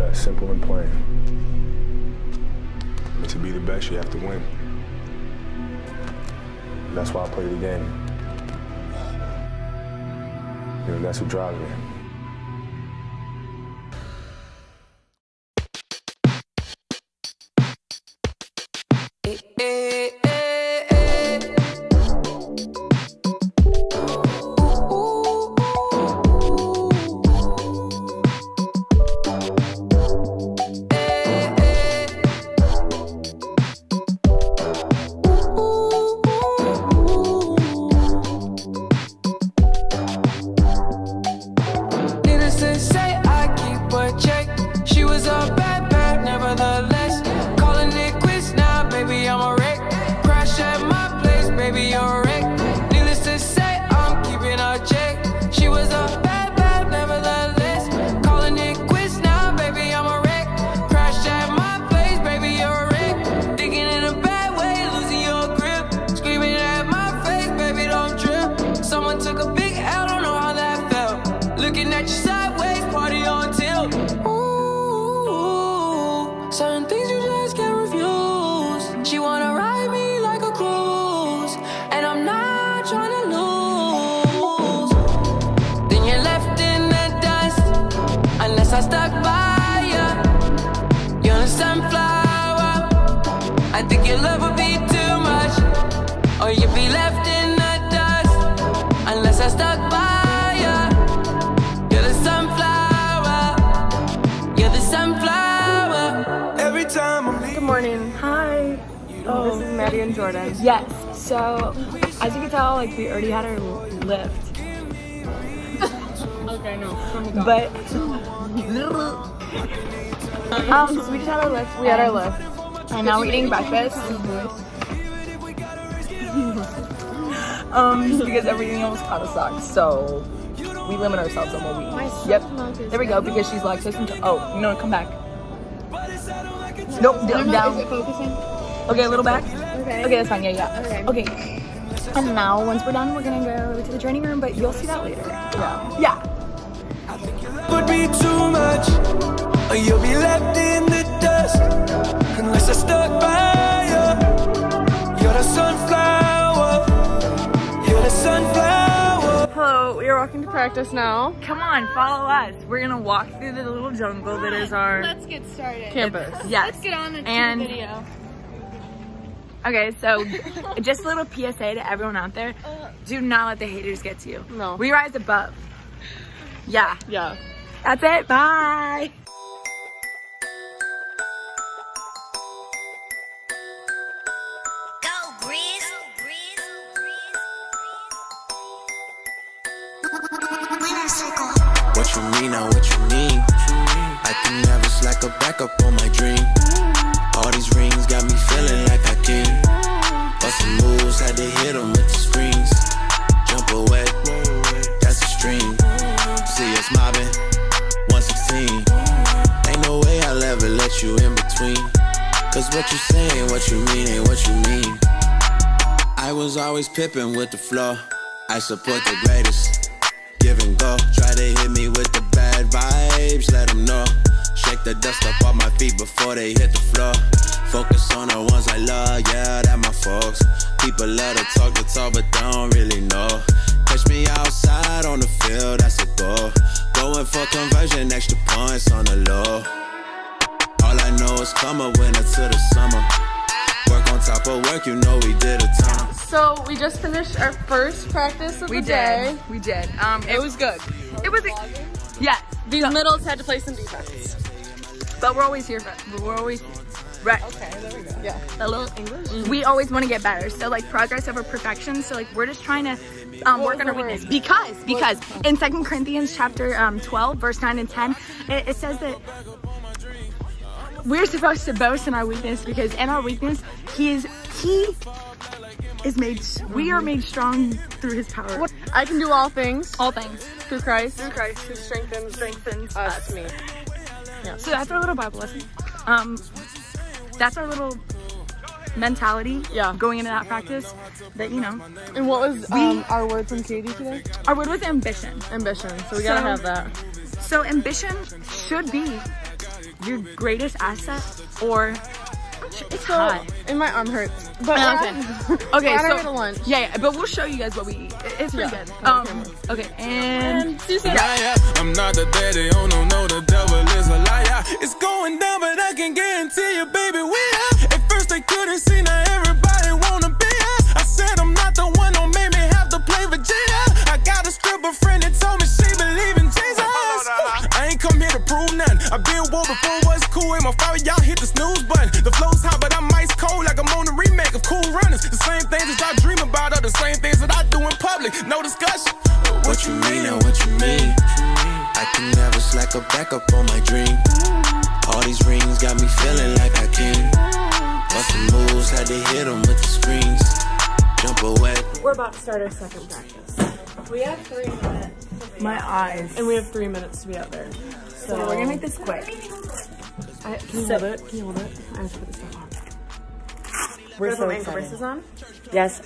simple and plain. To be the best, you have to win. That's why I play the game. You know, that's what drives me. Jordan. Yes, so as you can tell, like, we already had our lift. Okay, no. But so we just had our lift. We had our lift, and now we're eating breakfast. Because everything else kind of sucks, so we limit ourselves on what we eat. Yep. There we go. Because she's lactose intolerant. Oh, no, come back. Nope. Down. Is it focusing? Okay, a little back. Okay. Okay, that's fine. Yeah. Okay. And now, once we're done, we're gonna go to the training room, but you'll see that later. Yeah. Would be too much, or you'll be left in the dust unless I stuck by you. You're the sunflower. You're the sunflower. Hello, we are walking to practice now. Come on, follow us. We're gonna walk through the little jungle that is our Let's get started. Campus. Yes. Let's get on the video. Okay, so just a little PSA to everyone out there. Do not let the haters get to you. No. We rise above. Yeah. Yeah. That's it. Bye. Go, Breeze. What you mean now, what you mean? I can never slack a back up on my dream. All these rings got me feeling like I can. Bustin' moves, had to hit them with the screens. Jump away, that's a stream. See us mobbing, 116. Ain't no way I'll ever let you in between. Cause what you say ain't what you mean, ain't what you mean. I was always pippin' with the flow. I support the greatest. Give and go, try to hit me with the bad vibes, let them know. Shake the dust up off my feet before they hit the floor. Focus on the ones I love, yeah, that my folks. People love to talk, but don't really know. Catch me outside on the field, that's a goal. Going for conversion, extra points on the low. All I know is come a winner to the summer. Work on top of work, you know we did a ton. So we just finished our first practice of the day. We did. It was good. It was. Yes. These middles had to play some defense. But we're always here for it. We're always right. Okay, there we go. Yeah. A little English. We always want to get better. So like progress over perfection. So like we're just trying to work on our weakness. Because in 2 Corinthians chapter 12, verse 9 and 10, it says that we're supposed to boast in our weakness because in our weakness we are made strong through his power. I can do all things. All things. Through Christ. Who strengthens us. Me. Yeah. So that's our little Bible lesson. That's our little mentality. Yeah. Going into that practice. That you know. And what was our word from Katie today? Our word was ambition. Ambition. So we gotta have that. So ambition should be your greatest asset, or it's hot. And my arm hurts. But Okay, we're so to lunch. yeah, but we'll show you guys what we eat. It's pretty good. Okay, and I'm not the daddy, oh no, the devil is a liar. It's going down, but I can guarantee you, baby, we are. At first they couldn't see, now everybody wanna be us. I said I'm not the one, don't make me have to play Virginia. I got a stripper friend that told me she believe in Jesus. I ain't come here to prove nothing. I've been woke before it was cool. In my fire, y'all hit the snooze button. The flow's hot, but I'm ice cold like I'm on a remake of Cool Runners. The same things that I dream about are the same things that I do in public. No discussion. What you mean, now what you mean? I can never slack or back up on my dream. All these rings got me feeling like I can. Bustin' moves, had to hit them with the screens. Jump away. We're about to start our second practice. We have 3 minutes. my eyes. And we have 3 minutes to be out there. So we're gonna make this quick. Can you hold it? Can you hold it? I have to put this stuff on. We're so ankle braces on? Yes,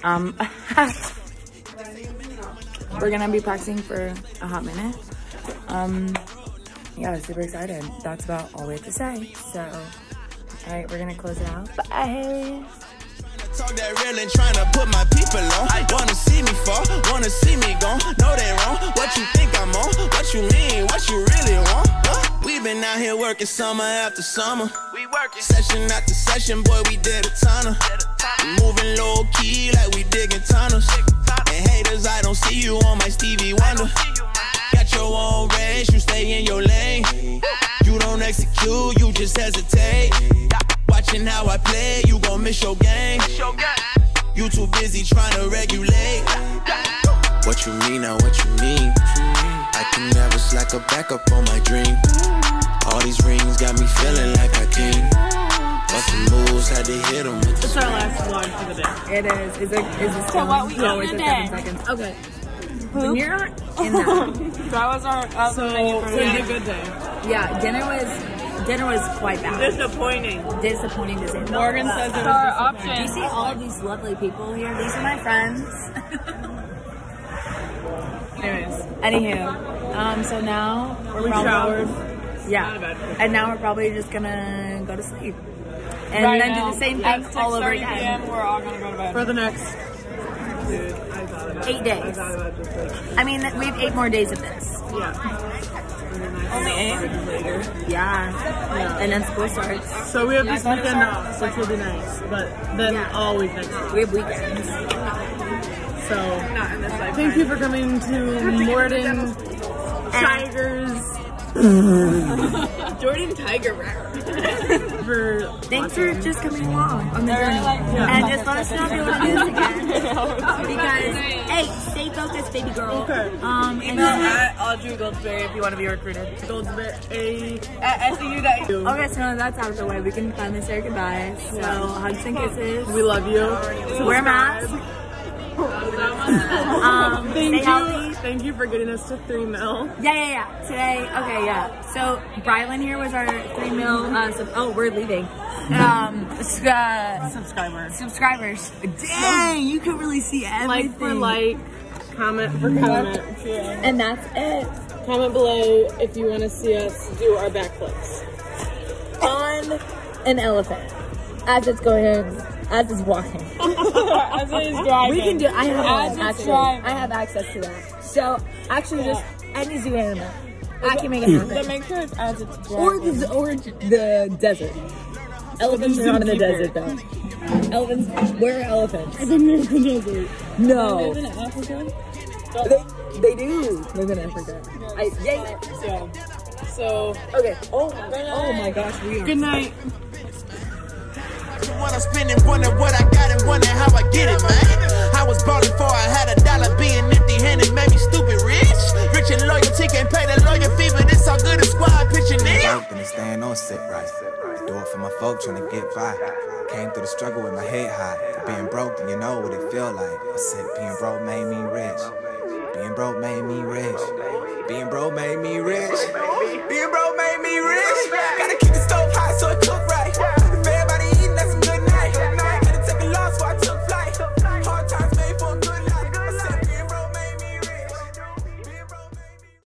we're gonna be practicing for a hot minute. Yeah, super excited. That's about all we have to say. So, all right, we're gonna close it out. Bye. Talk that real and trying to put my people on. Wanna see me fall, wanna see me gone. No, they wrong. What you think I'm on? What you mean? What you really want? We been out here working summer after summer. We working session after session, boy, we did a ton of. Moving low key like we digging tunnels. And haters, I don't see you on my Stevie Wonder. Got your own race, you stay in your lane. You don't execute, you just hesitate. Watching how I play, you gon' miss your game. You too busy trying to regulate. What you mean now, what you mean? I can never slack or back up on my dream. All these rings got me feeling like I can. Bustin' moves, had to hit them with the It's our last vlog for the day. It is. Is it So what we no, eat it's today? 7 seconds. Okay. When you're not in that. That was our menu for today. A good day. Yeah, dinner was quite bad. Disappointing. Disappointing to say. Morgan says it's our option. Do you see all of these lovely people here? These are my friends. Anyways. Anywho, so now We showered. Yeah. And now we're probably just gonna go to sleep. And Right then now, do the same at thing all over 6:30 again. PM, we're all gonna go to bed. For the next... Dude, I thought about 8 days. I thought about just like... I mean, we have 8 more days of this. Yeah. Only 8? Later. Yeah. And then school starts. So we have this weekend off, which will be nice. But then all week next week. We have weekends. So, thank you for coming to Morden Tigers. Jordan Tiger Thanks for just coming along on the journey. And just let us know if you want to do this again. Because, hey, stay focused, baby girl. Okay. And then, at Audrey Goldsberry if you want to be recruited. Goldsberry at SEU.edu. okay, so now that's out of the way. We can finally say goodbye. So, hugs and kisses. We love you. Wear masks. Thank you. Healthy. Thank you for getting us to 3 mil. Yeah. Today, okay, yeah. So, Brylan here was our 3 mil, we're leaving. Subscribers. Dang, you can really see everything. Like, comment for comment. Yeah. And that's it. Comment below if you want to see us do our backflips. On an elephant. As it's walking. As it is driving. We can do, I have access to that. So, actually just, any zoo animal. I can make it happen. Then make sure it's as it's driving. Or the desert. Elephants are not in the desert though. Elephants, where are elephants? I think there's the desert. No. Isn't it Africa? They do live in Africa. So, okay. Oh my gosh, we are. good night. When I'm spending, wonder what I got and wonder how I get it, man. I was ballin' for I had $1, being empty-handed made me stupid rich. Rich and loyalty can't pay the lawyer fee, but it's all good. A squad pitching in. Broke and staying on sit right. Do it for my folk trying to get by. Came through the struggle with my head high. Being broke, and you know what it feel like. I said being broke made me rich. Being broke made me rich. Being broke made me rich. Being broke